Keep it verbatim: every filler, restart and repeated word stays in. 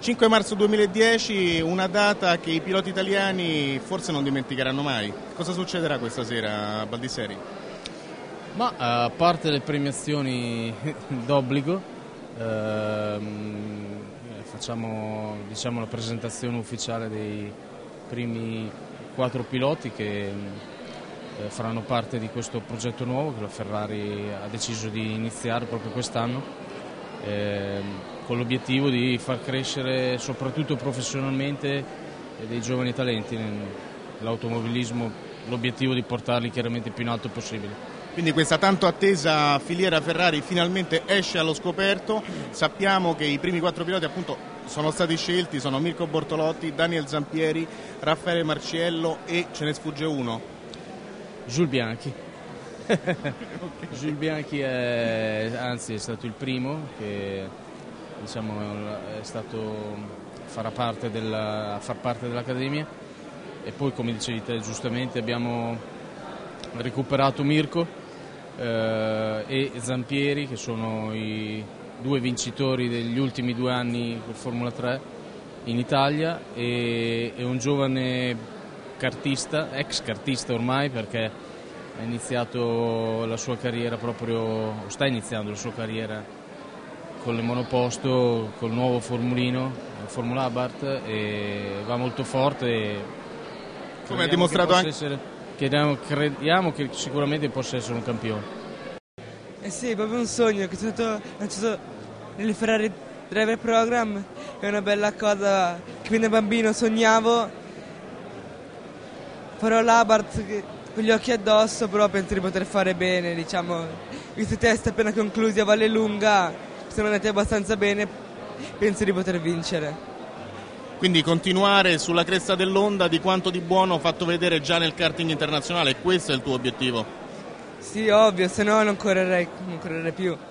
cinque marzo duemiladieci, una data che i piloti italiani forse non dimenticheranno mai. Cosa succederà questa sera a Baldisseri? Ma a parte le premiazioni d'obbligo, ehm, facciamo diciamo, la presentazione ufficiale dei primi quattro piloti che eh, faranno parte di questo progetto nuovo che la Ferrari ha deciso di iniziare proprio quest'anno, eh, con l'obiettivo di far crescere soprattutto professionalmente dei giovani talenti nell'automobilismo, l'obiettivo di portarli chiaramente più in alto possibile. Quindi questa tanto attesa filiera Ferrari finalmente esce allo scoperto. Sappiamo che i primi quattro piloti appunto sono stati scelti, sono Mirko Bortolotti, Daniel Zampieri, Raffaele Marciello e ce ne sfugge uno. Jules Bianchi. Okay. Jules Bianchi è, anzi è stato il primo che diciamo, è stato, farà parte della, a far parte dell'Accademia, e poi come dicevi te giustamente abbiamo recuperato Mirko eh, e Zampieri, che sono i due vincitori degli ultimi due anni per Formula tre in Italia, e, e un giovane kartista, ex kartista ormai, perché ha iniziato la sua carriera proprio, sta iniziando la sua carriera con le monoposto, col nuovo formulino, Formula Abarth, e va molto forte. E come ha dimostrato anche... Essere, crediamo, crediamo che sicuramente possa essere un campione. Eh sì, è proprio un sogno che è stato lanciato nel Ferrari Driver Program, è una bella cosa che fin da bambino sognavo. Farò l'Abarth con gli occhi addosso, però penso di poter fare bene, diciamo, visto i test appena conclusi a Vallelunga, sono andati abbastanza bene, penso di poter vincere. Quindi continuare sulla cresta dell'onda di quanto di buono ho fatto vedere già nel karting internazionale, questo è il tuo obiettivo? Sì, ovvio, se no non correrei, non correrei più.